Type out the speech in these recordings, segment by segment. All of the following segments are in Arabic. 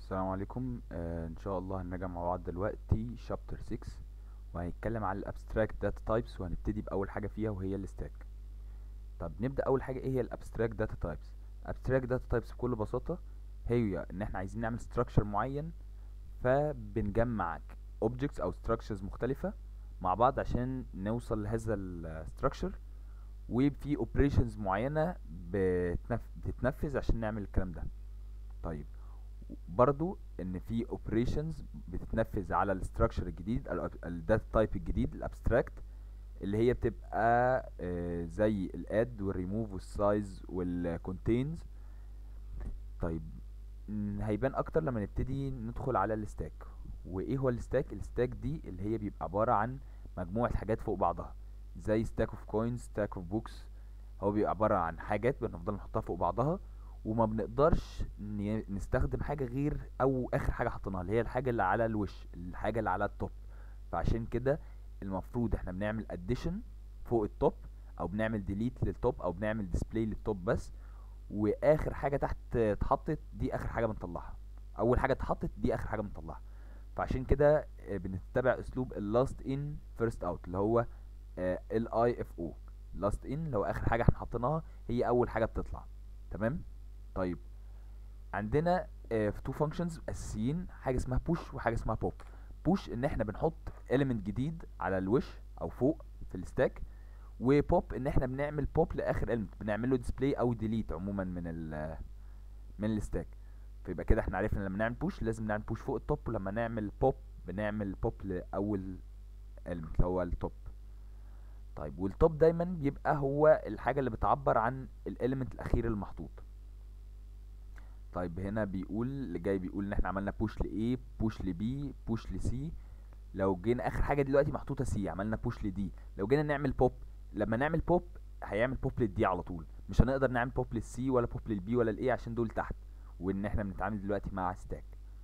السلام عليكم. ان شاء الله هنراجع مع بعض دلوقتي شابتر 6 وهنتكلم على الابستراكت داتا تايبس، وهنبتدي باول حاجه فيها وهي الستاك. طب نبدا اول حاجه، ايه هي الابستراكت داتا تايبس؟ abstract داتا تايبس بكل بساطه هي ان احنا عايزين نعمل structure معين، فبنجمع objects او structures مختلفه مع بعض عشان نوصل لهذا الستراكشر، وفي operations معينه بتتنفذ عشان نعمل الكلام ده. طيب، برضو ان في operations بتتنفذ على الستراكشر الجديد، الداتا تايب الجديد الابستراكت، اللي هي بتبقى زي الاد والريموف والسايز والكونتينز. طيب، هيبان اكتر لما نبتدي ندخل على الستاك. وايه هو الستاك؟ الستاك دي اللي هي بيبقى عبارة عن مجموعة حاجات فوق بعضها، زي ستاك اوف كوينز، ستاك اوف بوكس. هو بيبقى عبارة عن حاجات بنفضل نحطها فوق بعضها، وما بنقدرش نستخدم حاجة غير او اخر حاجة حطيناها، اللي هي الحاجة اللي على الوش، الحاجة اللي على التوب. فعشان كده المفروض احنا بنعمل اديشن فوق التوب، او بنعمل ديليت للتوب، او بنعمل ديسبلاي للتوب بس، واخر حاجه تحت اتحطت دي اخر حاجه بنطلعها، اول حاجه اتحطت دي اخر حاجه بنطلعها. فعشان كده بنتبع اسلوب اللاست ان فيرست اوت، اللي هو ال اي اف او. لاست ان اللي هو اخر حاجه احنا حطيناها هي اول حاجه بتطلع. تمام. طيب، عندنا في تو فانكشنز اساسيين، حاجه اسمها بوش وحاجه اسمها بوب. بوش ان احنا بنحط element جديد على الوش او فوق في الستاك، وبوب ان احنا بنعمل بوب لاخر element، بنعمل له ديسبلاي او ديليت عموما من الستاك. فيبقى كده احنا عرفنا لما نعمل بوش لازم نعمل بوش فوق التوب، ولما نعمل بوب بنعمل بوب لاول element اللي هو التوب. طيب، والتوب دايما بيبقى هو الحاجه اللي بتعبر عن الاليمنت الاخير المحطوط. طيب، هنا بيقول اللي جاي، بيقول ان احنا عملنا بوش ل A، بوش ل B، بوش ل C. لو جينا اخر حاجه دلوقتي محطوطه C، عملنا بوش ل D. لو جينا نعمل بوب، لما نعمل بوب هيعمل بوب لل D على طول، مش هنقدر نعمل بوب لل C ولا بوب لل B ولا ل A عشان دول تحت، وان احنا بنتعامل دلوقتي مع ستاك.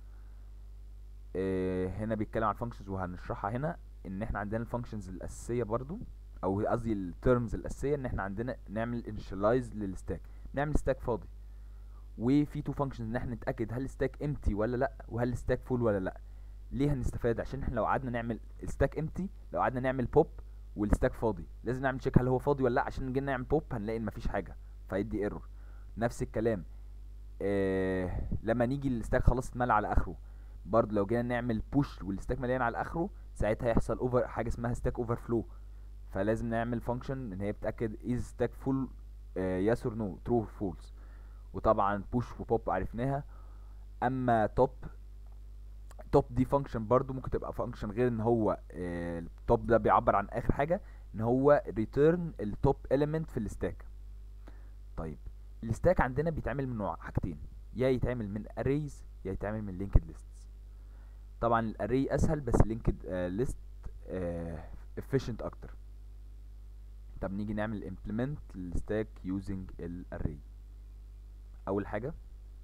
هنا بيتكلم عن functions وهنشرحها هنا. ان احنا عندنا الفانكشنز الاساسيه برضو، او قصدي الترمز الاساسيه، ان احنا عندنا نعمل initialize للستاك، نعمل ستاك فاضي. وفي تو فانكشنز ان احنا نتاكد هل ستاك امتي ولا لا، وهل ستاك فول ولا لا. ليه هنستفاد؟ عشان احنا لو قعدنا نعمل ستاك امتي، لو قعدنا نعمل بوب والستاك فاضي، لازم نعمل تشيك هل هو فاضي ولا لا، عشان نيجي نعمل بوب هنلاقي ان مفيش حاجه فيدي ايرور. نفس الكلام لما نيجي الستاك خلاص اتملى على اخره، برضه لو جينا نعمل بوش والستاك مليان على اخره، ساعتها هيحصل اوفر، حاجه اسمها ستاك اوفر فلو. فلازم نعمل فانكشن ان هي بتاكد از ستاك فول يس اور نو، ترو فولس. وطبعا بوش وبوب عرفناها. اما توب دي فانكشن برضو ممكن تبقى فانكشن غير ان هو التوب ده بيعبر عن اخر حاجه، ان هو ريتيرن التوب element في الستاك. طيب، الستاك عندنا بيتعمل من نوع حاجتين، يا يتعمل من arrays يا يتعمل من linked lists. طبعا الاري اسهل، بس linked list efficient اكتر. طب نيجي نعمل implement الستاك using الاري. اول حاجه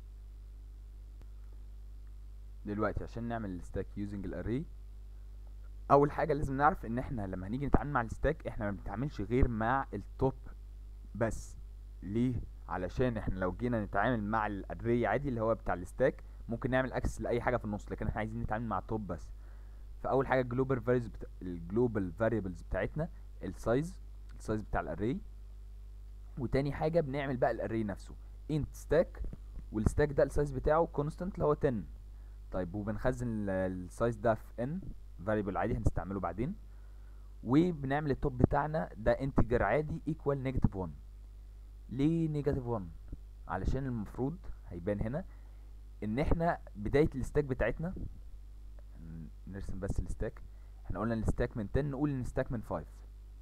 دلوقتي عشان نعمل الستاك using الاري، اول حاجه لازم نعرف ان احنا لما هنيجي نتعامل مع الستاك احنا ما بنتعاملش غير مع التوب بس. ليه؟ علشان احنا لو جينا نتعامل مع الاري عادي اللي هو بتاع الستاك، ممكن نعمل اكسس لاي حاجه في النص، لكن احنا عايزين نتعامل مع التوب بس. فاول حاجه الجلوبال فاريبلز بتاعتنا، السايز بتاع الاري. وتاني حاجه بنعمل بقى الاري نفسه انت ستاك، والستاك ده السايز بتاعه كونستانت اللي هو 10. طيب، وبنخزن السايز ده في ان فاريبل عادي هنستعمله بعدين. وبنعمل التوب بتاعنا ده انتجر عادي ايكوال نيجاتيف 1. ليه نيجاتيف 1؟ علشان المفروض هيبان هنا ان احنا بداية الستاك بتاعتنا، نرسم بس الستاك. احنا قلنا الستاك من 10، نقول ان الستاك من 5.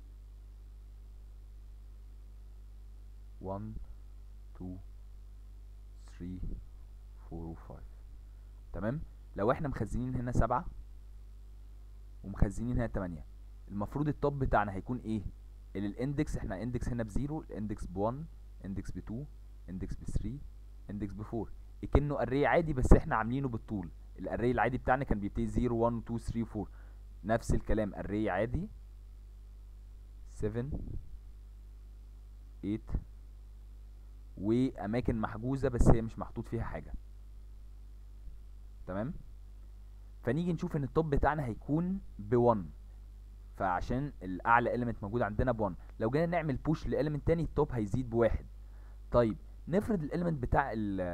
1 2 3 4 و5. تمام. لو احنا مخزنين هنا 7 ومخزنين هنا 8، المفروض التوب بتاعنا هيكون ايه؟ الاندكس، احنا اندكس هنا بزيرو، الاندكس ب1، اندكس ب2، اندكس ب3، اندكس ب4. كأنه اري عادي بس احنا عاملينه بالطول. الاري العادي بتاعنا كان بيبتدي 0 1 2 3 4. نفس الكلام اري عادي 7 8، واماكن محجوزه بس هي مش محطوط فيها حاجه. تمام. فنيجي نشوف ان التوب بتاعنا هيكون ب1، فعشان الاعلى element موجود عندنا ب1، لو جينا نعمل بوش لelement تاني التوب هيزيد ب1. طيب نفرض الاليمنت بتاع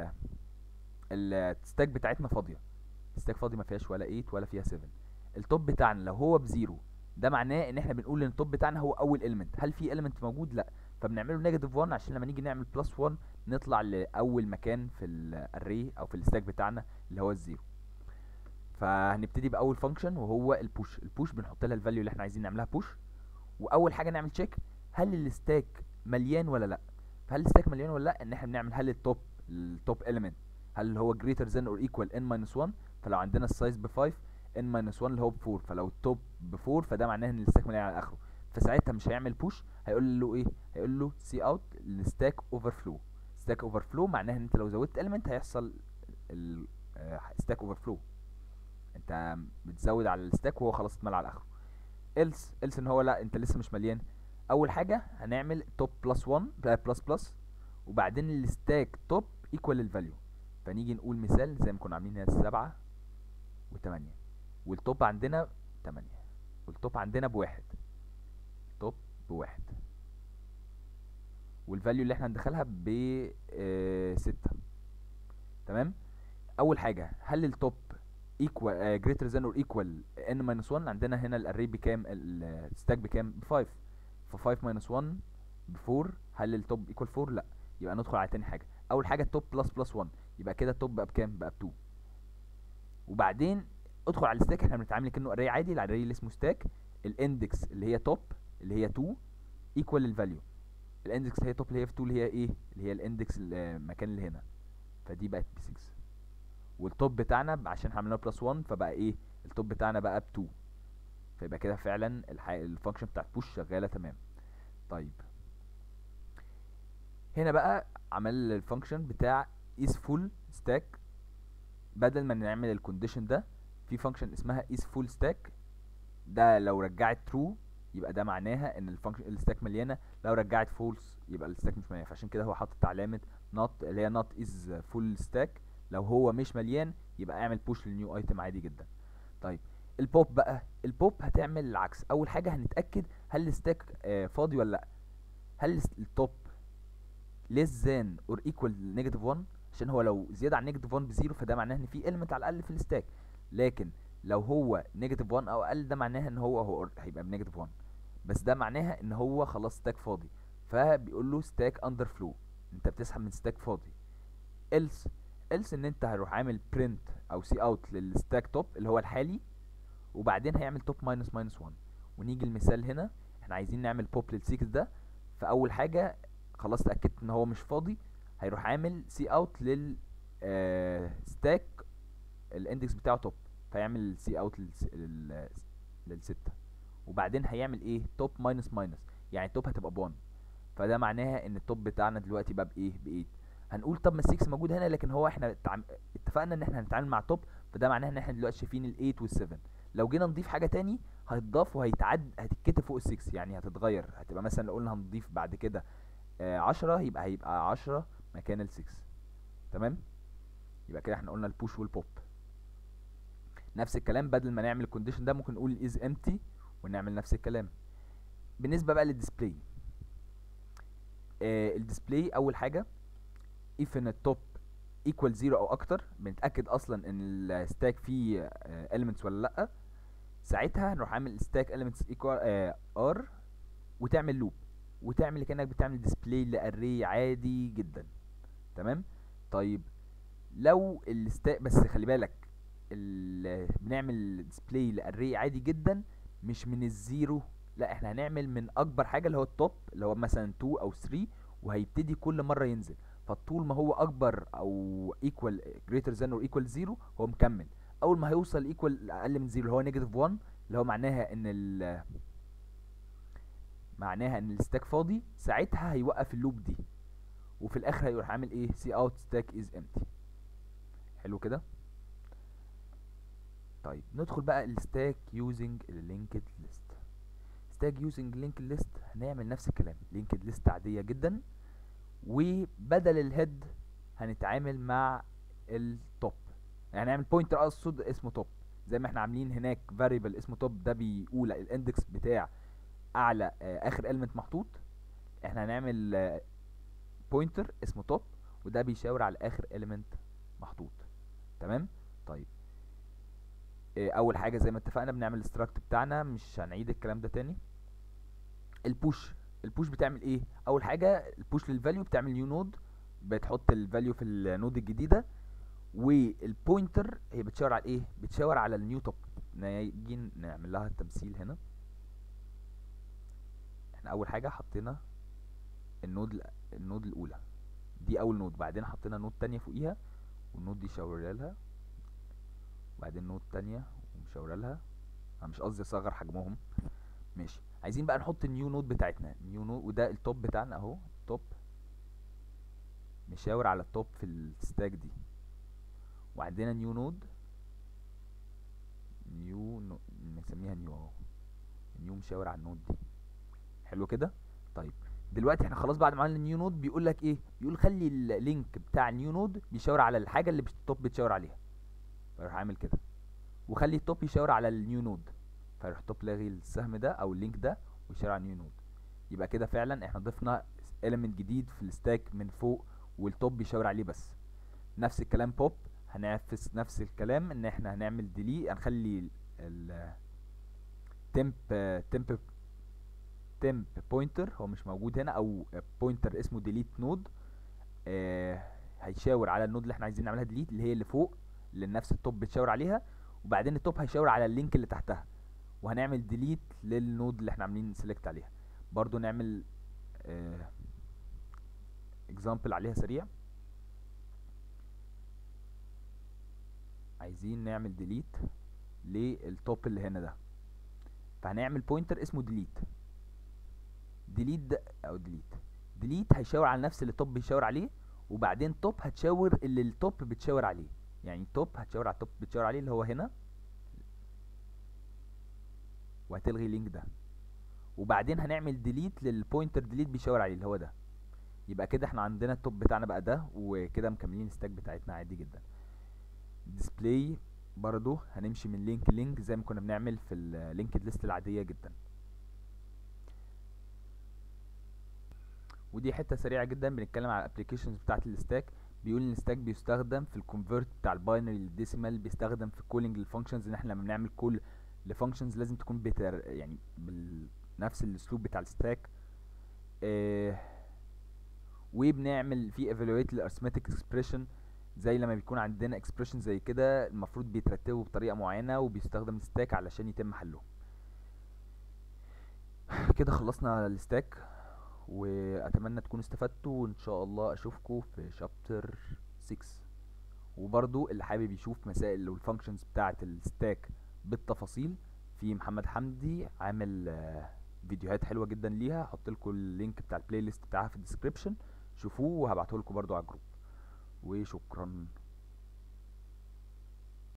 الستاك بتاعتنا فاضيه، الستاك فاضي ما فيهاش ولا 8 ولا فيها 7. التوب بتاعنا لو هو بزيرو، ده معناه ان احنا بنقول ان التوب بتاعنا هو اول element. هل في element موجود؟ لا. فبنعمله نيجاتيف 1 عشان لما نيجي نعمل بلس 1 نطلع لاول مكان في الاري او في الستاك بتاعنا اللي هو الزيرو. فهنبتدي باول فانكشن وهو البوش. البوش بنحط لها الفاليو اللي احنا عايزين نعملها بوش، واول حاجه نعمل تشيك هل الستاك مليان ولا لا. فهل الستاك مليان ولا لا، ان احنا بنعمل هل التوب element هل هو greater than or equal n minus 1. فلو عندنا السايز ب 5 n minus 1 اللي هو ب 4، فلو التوب ب 4 فده معناه ان الستاك مليان على اخره. فساعتها مش هيعمل بوش، هيقول له ايه؟ هيقول له سي اوت الستاك اوفر فلو. ستاك اوفر فلو معناها ان انت لو زودت element هيحصل الستاك اوفر فلو، انت بتزود على الستاك وهو خلاص اتملى على اخره. else ان هو لا انت لسه مش مليان. اول حاجه هنعمل توب بلس 1 بلس بلس، وبعدين الستاك توب ايكوال الفاليو. فنيجي نقول مثال زي ما كنا عاملين هنا 7 و8، والتوب عندنا 8، والتوب عندنا بواحد، توب بواحد، والفاليو اللي احنا هندخلها ب 6. تمام. اول حاجه هل التوب ايكوال greater than or equal n minus 1. عندنا هنا الاري بكام؟ الستاك بكام؟ ب 5. ف 5 minus 1 ب 4. هل التوب ايكوال 4؟ لا. يبقى ندخل على تاني حاجه. اول حاجه التوب بلس بلس 1، يبقى كده التوب بقى بكام؟ بقى ب 2. وبعدين ادخل على الستاك، احنا بنتعامل كانه اري عادي، الاري اللي اسمه ستاك، الاندكس اللي هي توب اللي هي 2 ايكوال الفاليو. الاندكس اللي هي توب اللي هي في 2 اللي هي ايه؟ اللي هي الاندكس المكان اللي هنا، فدي بقت ب 6. والتوب بتاعنا عشان احنا عملناه بلس 1 فبقى ايه؟ التوب بتاعنا بقى ب 2. فيبقى كده فعلا الفانكشن بتاعت بوش شغاله تمام. طيب هنا بقى عمل الفانكشن بتاع is full stack. بدل ما نعمل الكونديشن ده في فانكشن اسمها is full stack. ده لو رجعت true يبقى ده معناها ان الفانكشن الستاك مليانه، لو رجعت false يبقى الستاك مش مليان. فعشان كده هو حاطط علامه not اللي هي not is full stack. لو هو مش مليان يبقى اعمل push للنيو ايتم عادي جدا. طيب البوب بقى، البوب هتعمل العكس. اول حاجه هنتاكد هل الستاك فاضي ولا لا. هل التوب less than or equal negative 1، عشان هو لو زياده عن negative 1 بزيرو فده معناه ان في element على الاقل في الستاك. لكن لو هو negative 1 او اقل ده معناها ان هو هيبقى بنيجاتيف 1، بس ده معناها ان هو خلاص ستاك فاضي. فبيقول له ستاك اندر فلو، انت بتسحب من ستاك فاضي. else ان انت هروح عامل print او سي اوت للستاك توب اللي هو الحالي، وبعدين هيعمل توب ماينس ماينس 1. ونيجي المثال هنا احنا عايزين نعمل بوب للسيكس ده. فاول حاجه خلاص اتاكدت ان هو مش فاضي، هيروح عامل سي اوت لل ستاك الاندكس بتاعه توب، فيعمل سي اوت للستة. وبعدين هيعمل ايه؟ توب ماينس ماينس، يعني التوب هتبقى ب1. فده معناها ان التوب بتاعنا دلوقتي بقى بايه؟ ب 8. هنقول طب ما ال6 موجود هنا، لكن هو احنا اتفقنا ان احنا هنتعامل مع توب، فده معناه ان احنا دلوقتي شايفين ال8 وال7. لو جينا نضيف حاجه تاني هتضاف هتتكتب فوق ال6، يعني هتتغير، هتبقى مثلا لو قلنا هنضيف بعد كده 10 هيبقى 10 مكان ال6. تمام. يبقى كده احنا قلنا البوش والبوب. نفس الكلام بدل ما نعمل الكونديشن ده ممكن نقول is empty ونعمل نفس الكلام. بالنسبه بقى للديسبلاي، الديسبلاي اول حاجه if ان التوب equal 0 او اكتر، بنتاكد اصلا ان الستاك فيه elements ولا لا. ساعتها نروح عامل stack elements equal r وتعمل لوب، وتعمل كانك بتعمل ديسبلاي لاري عادي جدا. تمام. طيب لو الستاك بس خلي بالك بنعمل ديسبلاي لاري عادي جدا مش من الزيرو، لا احنا هنعمل من اكبر حاجه اللي هو التوب اللي هو مثلا 2 او 3، وهيبتدي كل مره ينزل. فطول ما هو اكبر او equal greater than or equal 0 هو مكمل. اول ما هيوصل equal اقل من 0 اللي هو نيجاتيف 1 اللي هو معناها ان الستاك فاضي، ساعتها هيوقف اللوب دي، وفي الاخر هيروح عامل ايه؟ سي اوت ستاك از empty. حلو كده. طيب ندخل بقى الستاك يوزنج اللينكد ليست. ستاك يوزنج لينكد ليست هنعمل نفس الكلام، لينكد ليست عاديه جدا، وبدل الهيد هنتعامل مع التوب. يعني هنعمل بوينتر اقصد اسمه توب، زي ما احنا عاملين هناك فاريبل اسمه توب ده بيقول الاندكس بتاع اعلى اخر element محطوط. احنا هنعمل بوينتر اسمه توب، وده بيشاور على اخر element محطوط. تمام. طيب اول حاجه زي ما اتفقنا بنعمل الستراكت بتاعنا، مش هنعيد الكلام ده تاني. البوش، البوش بتعمل ايه؟ اول حاجه البوش للفاليو بتعمل نيو نود، بتحط الفاليو في النود الجديده. والبوينتر هي بتشاور على ايه؟ بتشاور على النيو توب. نيجي نعمل لها تمثيل هنا. احنا اول حاجه حطينا النود الاولى دي اول نود، بعدين حطينا نود تانية فوقيها والنود دي شاور لها، وبعدين نود تانية ومشاور لها. انا مش قصدي اصغر حجمهم. ماشي، عايزين بقى نحط النيو نود بتاعتنا، نيو نود، وده التوب بتاعنا اهو. توب مشاور على التوب في الستاك دي، وعندنا نيو نود، نسميها نيو اهو. نيو مشاور على النود دي. حلو كده. طيب دلوقتي احنا خلاص بعد ما عملنا النيو نود بيقول لك ايه؟ بيقول خلي اللينك بتاع النيو نود بيشاور على الحاجه اللي التوب بتشاور عليها. فاروح عامل كده، وخلي التوب يشاور على النيو نود. فيروح توب لاغي السهم ده او اللينك ده ويشاور على النيو نود. يبقى كده فعلا احنا ضفنا element جديد في الستاك من فوق، والتوب بيشاور عليه بس. نفس الكلام بوب، هنعكس نفس الكلام ان احنا هنعمل ديلي، هنخلي ال temp temp temp pointer هو مش موجود هنا، او pointer اسمه delete node. هيشاور على النود اللي احنا عايزين نعملها delete، اللي هي اللي فوق اللي نفس التوب بتشاور عليها، وبعدين التوب هيشاور على اللينك اللي تحتها، وهنعمل delete للنود اللي احنا عاملين select عليها. برضو نعمل example عليها سريع. عايزين نعمل delete للتوب اللي هنا ده، فهنعمل بوينتر اسمه delete. delete ده او delete هيشاور على نفس اللي التوب بيشاور عليه، وبعدين توب هتشاور اللي التوب بتشاور عليه. يعني توب هتشاور على التوب بتشاور عليه اللي هو هنا، وهتلغي اللينك ده، وبعدين هنعمل delete للبوينتر delete بيشاور عليه اللي هو ده. يبقى كده احنا عندنا التوب بتاعنا بقى ده، وكده مكملين الستاك بتاعتنا عادي جدا. display برضو هنمشي من لينك لينك زي ما كنا بنعمل في اللينكد ليست العادية جدا. ودي حته سريعه جدا بنتكلم على الابلكيشنز بتاعه الستاك. بيقول ان الستاك بيستخدم في الكونفرت بتاع الباينري للديسيمال، بيستخدم في كولينج للفانكشنز، ان احنا لما بنعمل كول لفانكشنز لازم تكون يعني بنفس الاسلوب بتاع الستاك. وبنعمل فيه ايفالويت للارثماتيك اكسبريشن، زي لما بيكون عندنا اكسبريشن زي كده المفروض بيترتبوا بطريقه معينه، وبيستخدم الستاك علشان يتم حلهم. كده خلصنا الستاك، واتمنى تكونوا استفدتوا، وان شاء الله اشوفكم في شابتر 6. وبرضو اللي حابب يشوف مسائل والفانكشنز بتاعه الستاك بالتفاصيل، في محمد حمدي عامل فيديوهات حلوه جدا ليها، هحط لكم اللينك بتاع البلاي ليست بتاعها في الديسكريبشن، شوفوه وهبعته لكم برضو على الجروب. وشكرا.